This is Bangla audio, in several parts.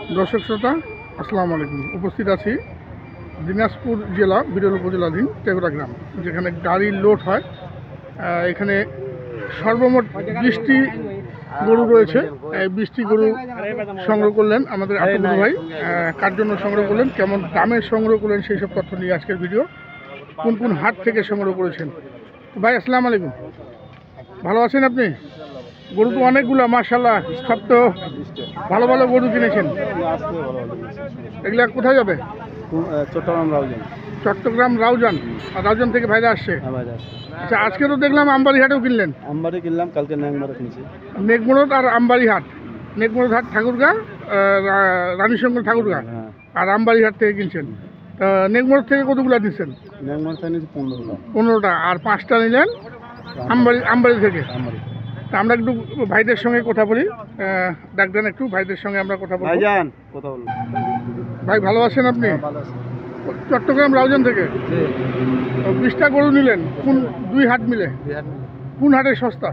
দর্শক শ্রোতা আসসালামু আলাইকুম। উপস্থিত আছি দিনাজপুর জেলা বিরল উপজেলাধীন টেগুড়া গ্রাম, যেখানে গাড়ির লোড হয়। এখানে সর্বমোট 20টি গরু রয়েছে। এই 20টি গরু সংগ্রহ করলেন আমাদের আতবুর ভাই। কার জন্য সংগ্রহ করলেন, কেমন দামে সংগ্রহ করলেন, সেই সব তথ্য নিয়ে আজকের ভিডিও। কোন কোন হাট থেকে সংগ্রহ করেছেন ভাই? আসসালামু আলাইকুম, ভালো আছেন আপনি? গরু তো অনেকগুলো মাশাআল্লাহ, সব তো ভালো ভালো গরু কিনেছেন। এগুলা কোথায় যাবে? চট্টগ্রাম রাউজান। আর রাউজান থেকে ভাইরা আসছে। আচ্ছা, আজকে তো দেখলাম আমবাড়ি হাটেও কিনলেন। আমবাড়ি কিনলাম, কালকে নেংমারা কিনছি। নেকমরদ আর আমবাড়ি হাট, নেকমরদ হাট ঠাকুরগাঁ, রানীশঙ্কর ঠাকুরগাঁ, আর আমবাড়ি হাট থেকে কিনছেন। নেকমরদ থেকে কতগুলো নিচ্ছেন? নেংমারা থেকে নিচ্ছি 15টা, আর 5টা নিলেন আমবাড়ি থেকে। তা আমরা একটু ভাইদের সঙ্গে কথা বলি, ডাকবেন একটু ভাইদের সঙ্গে আমরা কথা বলি। ভাই ভালো আছেন আপনি? চট্টগ্রাম রাউজান থেকে 20টা গরু নিলেন, কোন দুই হাট মিলে? কোন হাটে সস্তা?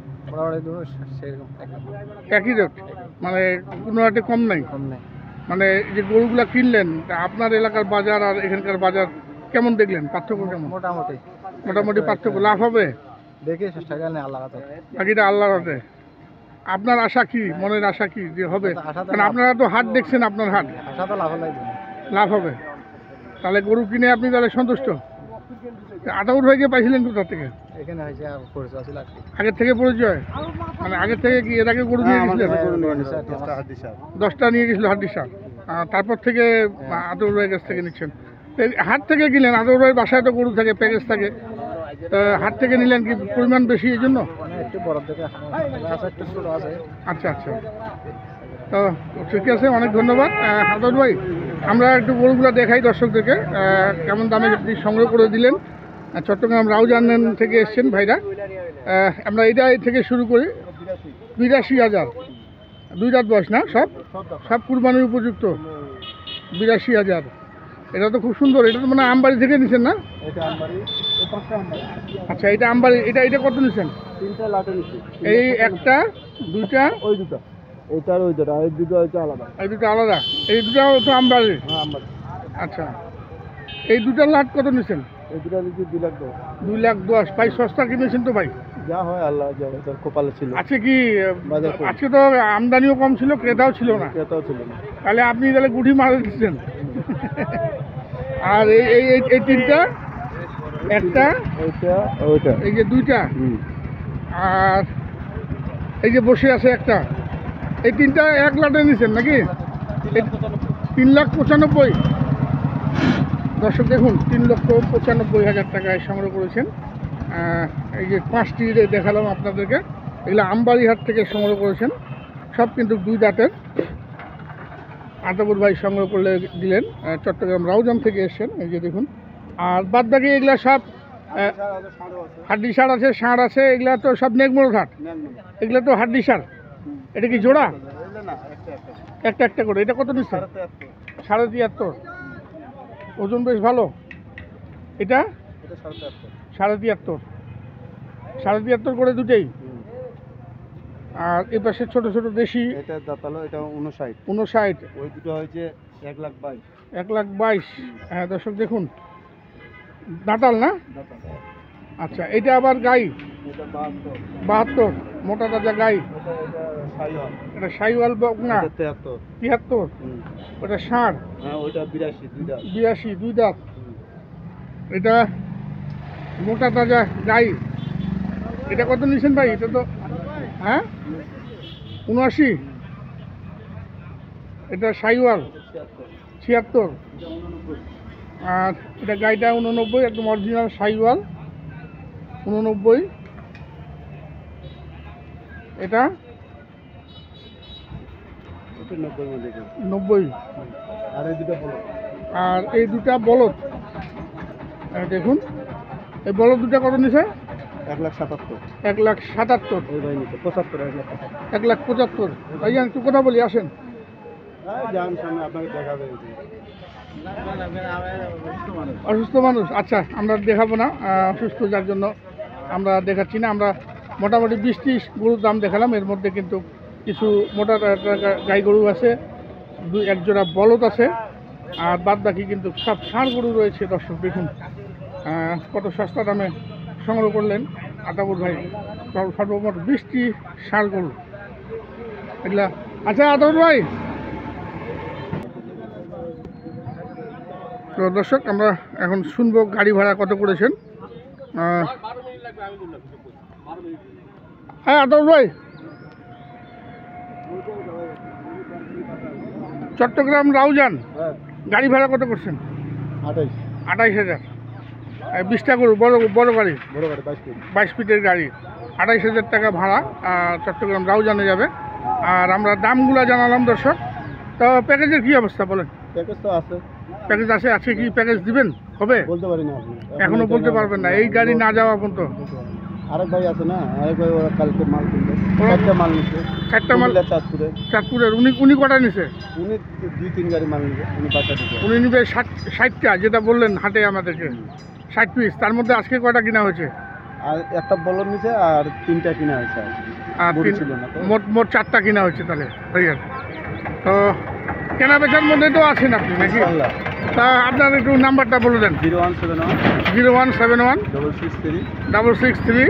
একই রেট, মানে কোনো হাটে কম নাই? মানে যে গরুগুলা কিনলেন, আপনার এলাকার বাজার আর এখানকার বাজার কেমন দেখলেন? পার্থক্য কেমন? মোটামুটি পার্থক্য। লাভ হবে দেখে চেষ্টা করেন, বাকিটা আল্লাহর হাতে। আপনার আশা কি, মনের আশা কি যে হবে? কারণ আপনারা তো হাট দেখছেন, আপনার হাট লাভ হবে। তাহলে গরু কিনে আপনি তাহলে সন্তুষ্ট? আতাউর ভাইকে পাইছিলেন কোথা থেকে? আগের থেকে পরিচয়, মানে আগের থেকে কি এর আগে গরু নিয়ে গেছিলেন? 10টা নিয়ে গেছিল হাড্ডিসার, তারপর থেকে আতাউর ভাইয়ের কাছ থেকে নিচ্ছেন। হাট থেকে কিনলেন, আতাউর ভাইয়ের বাসায় তো গরু থাকে, প্যাকেজ থাকে, হাট থেকে নিলেন কি পরিমাণ বেশি এই জন্য? আচ্ছা আচ্ছা, তো ঠিক আছে, অনেক ধন্যবাদ আতাউর ভাই। আমরা একটু গরুগুলো দেখাই দর্শকদেরকে, কেমন দামে আপনি সংগ্রহ করে দিলেন। চট্টগ্রাম রাউজান থেকে এসছেন ভাইরা। আমরা এটা থেকে শুরু করি। 82,000, 2 দাঁত বয়স না? সব কুরবানির উপযুক্ত। 82,000, এটা তো খুব সুন্দর। এটা তো মানে আমবাড়ি থেকে নিচ্ছেন না? আচ্ছা, এটা আমবাড়ি। এটা কত নিচ্ছেন? 3টা লাটে নিচ্ছি। এই একটা, দুইটা, ওই দুটো, এইটার ওই দুটো, এই দুটো হচ্ছে আলাদা। এই দুটো আলাদা, এই দুটাও তো আমবাড়ি? হ্যাঁ, আমবাড়ি। আচ্ছা, এই দুটার লাট কত নিচ্ছেন? এই দুটো নিচ্ছি 2,10,000। 2,10,000। ভাই সস্তা কিনেছেন তো ভাই? যা হয় আল্লাহ, যা তোর কপালে ছিল। আজকে কি আজকে তো আমদানিও কম ছিল, ক্রেতাও ছিল না। তাহলে আপনি তাহলে গুঠি মারা দিচ্ছেন। আর এই তিনটা, একটা, এই যে দুইটা, আর এই যে বসে আছে একটা, এই তিনটা 1 লাটে নিচ্ছেন নাকি? 3,95,000। দর্শক দেখুন, 3,95,000 টাকায় সংগ্রহ করেছেন। এই যে 5টি দেখালাম আপনাদেরকে, এগুলো আমবাড়ি হাট থেকে সংগ্রহ করেছেন। সব কিন্তু 2 দাঁতের। আতাউর ভাই সংগ্রহ করলে দিলেন। চট্টগ্রাম রাউজান থেকে এসছেন, এই যে দেখুন। আর বাদ বাকি এগুলা সব হাড্ডি সার আছে, ষাঁড় আছে, এগুলা তো সব নেকমরদ হাট। এগুলা তো হাড্ডি সার। এটা কি জোড়া? একটা একটা করে। এটা কত নিচ্ছে? 73.5। ওজন বেশ ভালো। এটা 73.5, 73 করে দুটেই। আর এই পাশে ছোট ছোট দেশি, এটা দাঁতালো, এটা 59। ওই দুটো হয়েছে 1,22,000। 1,22,000। হ্যাঁ দর্শক দেখুন, দাঁতাল না? আচ্ছা, এটা আবার গাই? 72, মোটা তাজা গাই। এটা সাইওয়াল বকনা? 73। ওটা ষাঁড়? হ্যাঁ, ওইটা 82, 2 দাঁত। এটা মোটা তাজা গাই। এটা কত নিয়েছেন ভাই? এটা তো হ্যাঁ 79। এটা সাইওয়াল 76। আর এটা গাইটা 89, একদম অরিজিনাল সাইওয়াল 89। এটা 90। আর এই দুটা বলদ, দেখুন এই বলদ দুটা কত নিছে? 1,77,000। 1,77,000। 1,75,000। ভাইজান একটু কথা বলি, আসেন। অসুস্থ মানুষ? আচ্ছা, আমরা দেখাবো না, অসুস্থ যার জন্য আমরা দেখাচ্ছি না। আমরা মোটামুটি 20-30 গরুর দাম দেখালাম। এর মধ্যে কিন্তু কিছু মোটা গাই গরু আছে, এক জোড়া বলদ আছে, আর বাদ বাকি কিন্তু সব ষাঁড় গরু রয়েছে। দর্শক দেখুন কত সস্তা দামে সংগ্রহ করলেন আতাউর ভাই। সর্বমোট 20টি ষাঁড় গরু এগুলা। আচ্ছা আতাউর ভাই, তো দর্শক আমরা এখন শুনবো গাড়ি ভাড়া কত করেছেন। হ্যাঁ আতাউর ভাই, চট্টগ্রাম রাউজান হ্যাঁ গাড়ি ভাড়া কত করছেন? 28 28,000। 20টা গরু, বড় বড় গাড়ি, বড় গাড়ি 22 ফিট। 22 ফিটের গাড়ি, 28,000 টাকা ভাড়া। চট্টগ্রাম রাউজানে যাবে। আর আমরা দামগুলো জানালাম দর্শক। তো প্যাকেজের কী অবস্থা বলেন? প্যাকেজ তো আছে, প্যাকেজ আছে, আজকে কি প্যাকেজ দিবেন? হবে? বলতে পারি না আপনি এখনো বলতে পারবেন না, এই গাড়ি না যাওয়া পর্যন্ত। আরেক ভাই আছে না, আরেক ভাই ওরা কালকে মাল কিনবে, ওরা- 4টা মাল নিচ্ছে। 4টা মাল কুমিল্লা চাঁদপুরে চাঁদপুরের। উনি কটা নিছে? উনি 2-3 গাড়ি মাল নিবে, উনি বাসা থেকে। উনি নিবে 60টা, যেটা বললেন হাটে আমাদেরকে 60 পিস। তার মধ্যে আজকে কয়টা কিনা হয়েছে? আর একটা বলর নিছে আর 3টা কিনা হয়েছে। আর গরু ছিল না তো। মোট 4টা কিনা হয়েছে তাহলে হয়ে গেছে। তো কেনা বেচার মধ্যে তো আছেন আপনি নাকি? ইনশাআল্লাহ। তা আপনার একটু নাম্বারটা বলে দেন। 0171 0171 663 663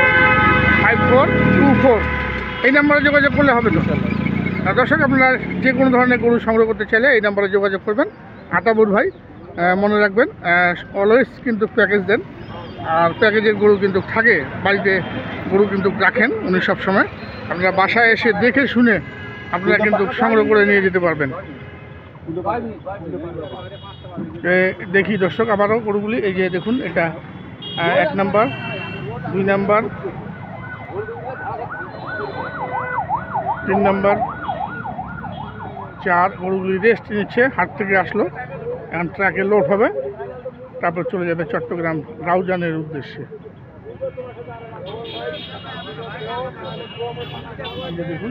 5424। এই নাম্বারে যোগাযোগ করলে হবে তো? ইনশাআল্লাহ। দর্শক আপনারা যে কোনো ধরনের গরু সংগ্রহ করতে চাইলে এই নাম্বারে যোগাযোগ করবেন। আতাউর ভাই মনে রাখবেন অলওয়েজ কিন্তু প্যাকেজ দেন, আর প্যাকেজের গরু কিন্তু থাকে, বাড়িতে গরু কিন্তু রাখেন উনি সবসময়। আপনারা বাসায় এসে দেখে শুনে আপনারা কিন্তু সংগ্রহ করে নিয়ে যেতে পারবেন। দেখি দর্শক আবারও গরুগুলি, এই যে দেখুন এটা 1 নাম্বার, 2 নাম্বার, 3 নাম্বার, 4। গরুগুলি রেস্ট নিচ্ছে, হাট থেকে আসলো, এখন ট্রাকে লোড হবে, তারপর চলে যাবে চট্টগ্রাম রাউজানের উদ্দেশ্যে। এই যে দেখুন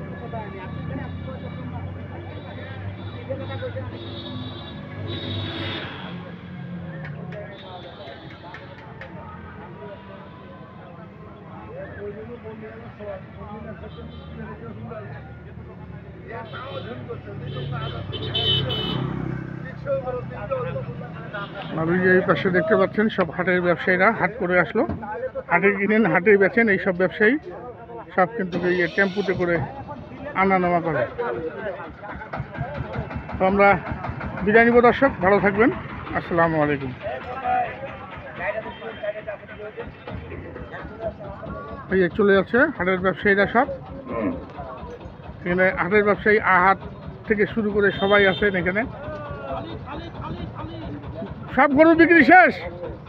আপনি যে এই পাশে দেখতে পাচ্ছেন সব হাটের ব্যবসায়ীরা হাট করে আসলো, হাটে কিনেন হাটে বেচেন। এই সব ব্যবসায়ী সব কিন্তু এই টেম্পুতে করে আনা নেওয়া করে। তো আমরা বিদায় নিব দর্শক, ভালো থাকবেন, আসসালামু আলাইকুম। এই যে চলে যাচ্ছে হাটের ব্যবসায়ীরা সব। এখানে হাটের ব্যবসায়ী আহাত থেকে শুরু করে সবাই আছেন এখানে। সব গরু বিক্রি শেষ।